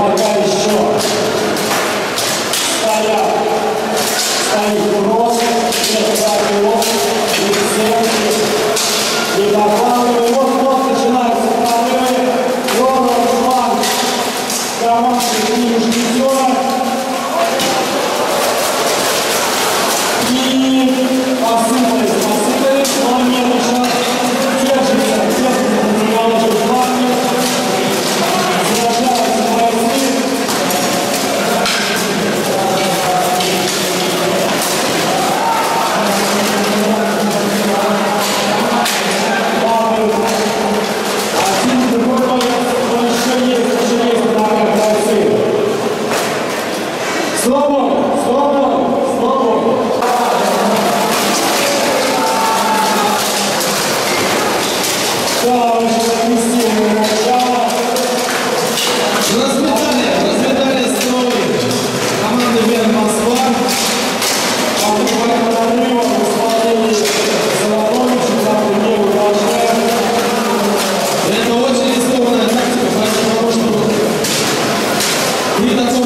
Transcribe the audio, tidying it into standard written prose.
пока еще стоит брос, держать и добавили. Вот начинается второй фланг команды Нижнего. И посыпались, но нет, сейчас держится материалы фланги. Заряжаются бойцы. Один другой боец, но еще есть бойцы. Свобода, свобода, свобода. Да, очень совместимое начало. Разметали строй команды Вен Москва. А буквально надрыва в исполнении Солодовича, как не удачная. Это очень рискованная тактика, потому что при таком